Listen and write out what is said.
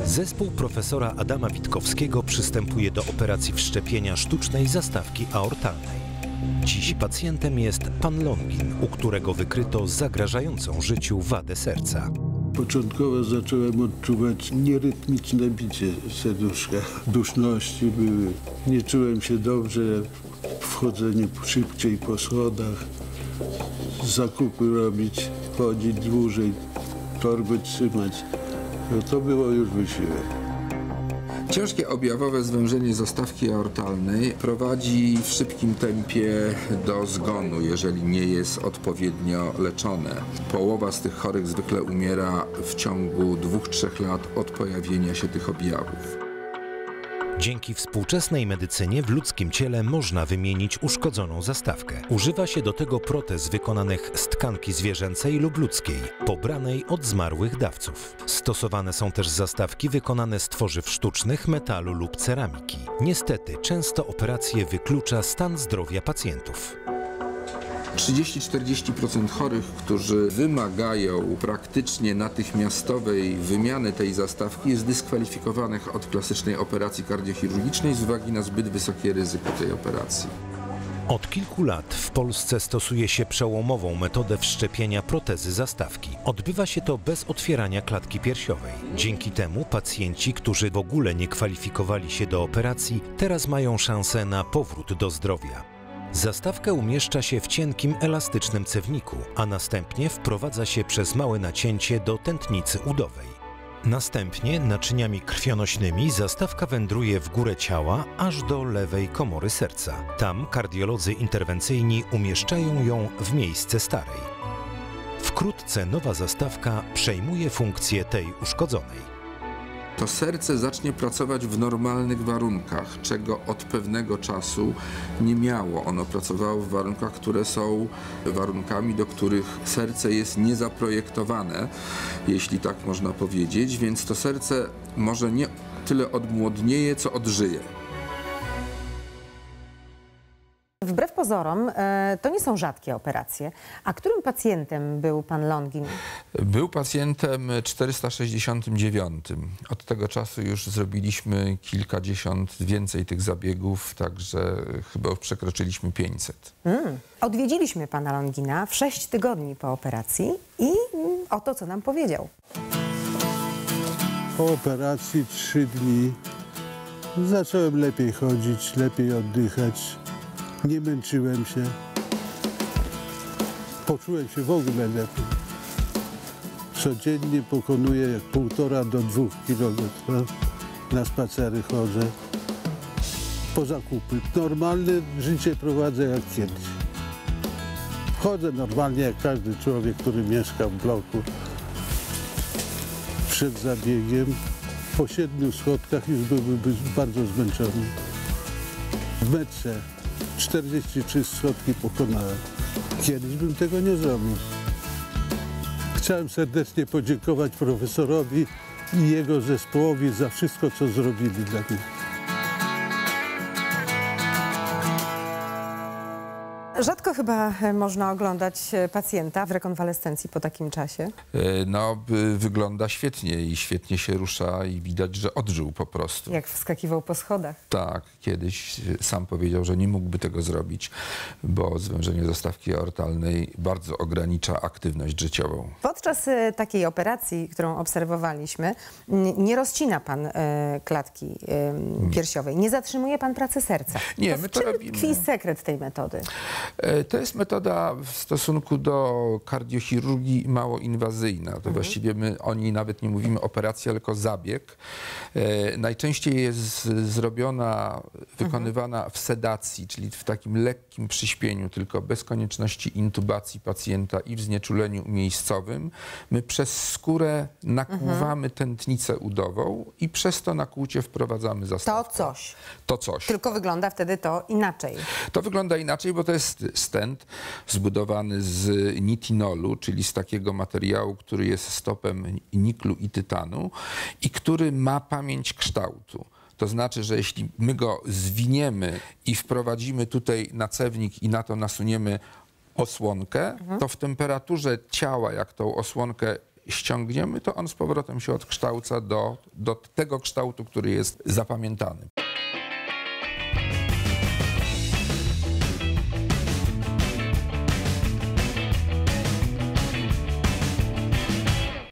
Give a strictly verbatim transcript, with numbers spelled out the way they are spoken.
Zespół profesora Adama Witkowskiego przystępuje do operacji wszczepienia sztucznej zastawki aortalnej. Dziś pacjentem jest pan Longin, u którego wykryto zagrażającą życiu wadę serca. Początkowo zacząłem odczuwać nierytmiczne bicie serduszka. Duszności były. Nie czułem się dobrze, wchodzenie szybciej po schodach, zakupy robić, chodzić dłużej, torby trzymać. No to było już wysiłek. Ciężkie objawowe zwężenie zastawki aortalnej prowadzi w szybkim tempie do zgonu, jeżeli nie jest odpowiednio leczone. Połowa z tych chorych zwykle umiera w ciągu dwóch do trzech lat od pojawienia się tych objawów. Dzięki współczesnej medycynie w ludzkim ciele można wymienić uszkodzoną zastawkę. Używa się do tego protez wykonanych z tkanki zwierzęcej lub ludzkiej, pobranej od zmarłych dawców. Stosowane są też zastawki wykonane z tworzyw sztucznych, metalu lub ceramiki. Niestety, często operacje wyklucza stan zdrowia pacjentów. trzydzieści do czterdziestu procent chorych, którzy wymagają praktycznie natychmiastowej wymiany tej zastawki, jest dyskwalifikowanych od klasycznej operacji kardiochirurgicznej z uwagi na zbyt wysokie ryzyko tej operacji. Od kilku lat w Polsce stosuje się przełomową metodę wszczepienia protezy zastawki. Odbywa się to bez otwierania klatki piersiowej. Dzięki temu pacjenci, którzy w ogóle nie kwalifikowali się do operacji, teraz mają szansę na powrót do zdrowia. Zastawkę umieszcza się w cienkim, elastycznym cewniku, a następnie wprowadza się przez małe nacięcie do tętnicy udowej. Następnie naczyniami krwionośnymi zastawka wędruje w górę ciała aż do lewej komory serca. Tam kardiolodzy interwencyjni umieszczają ją w miejsce starej. Wkrótce nowa zastawka przejmuje funkcję tej uszkodzonej. To serce zacznie pracować w normalnych warunkach, czego od pewnego czasu nie miało. Ono pracowało w warunkach, które są warunkami, do których serce jest niezaprojektowane, jeśli tak można powiedzieć, więc to serce może nie tyle odmłodnieje, co odżyje. Wbrew pozorom, to nie są rzadkie operacje. A którym pacjentem był pan Longin? Był pacjentem czterysta sześćdziesiątym dziewiątym. Od tego czasu już zrobiliśmy kilkadziesiąt więcej tych zabiegów, także chyba już przekroczyliśmy pięćset. Mm. Odwiedziliśmy pana Longina w sześć tygodni po operacji i oto co nam powiedział. Po operacji trzy dni zacząłem lepiej chodzić, lepiej oddychać. Nie męczyłem się. Poczułem się w ogóle lepiej. Codziennie pokonuję jak półtora do dwóch kilometrów. Na spacery chodzę. Po zakupy. Normalne życie prowadzę jak kiedyś. Chodzę normalnie jak każdy człowiek, który mieszka w bloku. Przed zabiegiem po siedmiu schodkach już byłby bardzo zmęczony. W metrze czterdzieści trzy schodki pokonałem. Kiedyś bym tego nie zrobił. Chciałem serdecznie podziękować profesorowi i jego zespołowi za wszystko, co zrobili dla mnie. Rzadko chyba można oglądać pacjenta w rekonwalescencji po takim czasie. No, wygląda świetnie i świetnie się rusza i widać, że odżył po prostu. Jak wskakiwał po schodach. Tak, kiedyś sam powiedział, że nie mógłby tego zrobić, bo zwężenie zastawki aortalnej bardzo ogranicza aktywność życiową. Podczas takiej operacji, którą obserwowaliśmy, nie rozcina pan klatki piersiowej, nie zatrzymuje pan pracy serca. Nie, to my w to czym robimy. tkwi sekret tej metody? To jest metoda w stosunku do kardiochirurgii mało inwazyjna. To mhm. właściwie my o niej nawet nie mówimy operacja, tylko zabieg. E, najczęściej jest zrobiona, wykonywana mhm. w sedacji, czyli w takim lekkim przyśpieniu, tylko bez konieczności intubacji pacjenta i w znieczuleniu miejscowym. My przez skórę nakłuwamy mhm. tętnicę udową i przez to nakłucie wprowadzamy zastawkę. To coś. To coś. Tylko wygląda wtedy to inaczej. To wygląda inaczej, bo to jest stent zbudowany z nitinolu, czyli z takiego materiału, który jest stopem niklu i tytanu i który ma pamięć kształtu. To znaczy, że jeśli my go zwiniemy i wprowadzimy tutaj na cewnik i na to nasuniemy osłonkę, mhm. to w temperaturze ciała, jak tą osłonkę ściągniemy, to on z powrotem się odkształca do, do tego kształtu, który jest zapamiętany.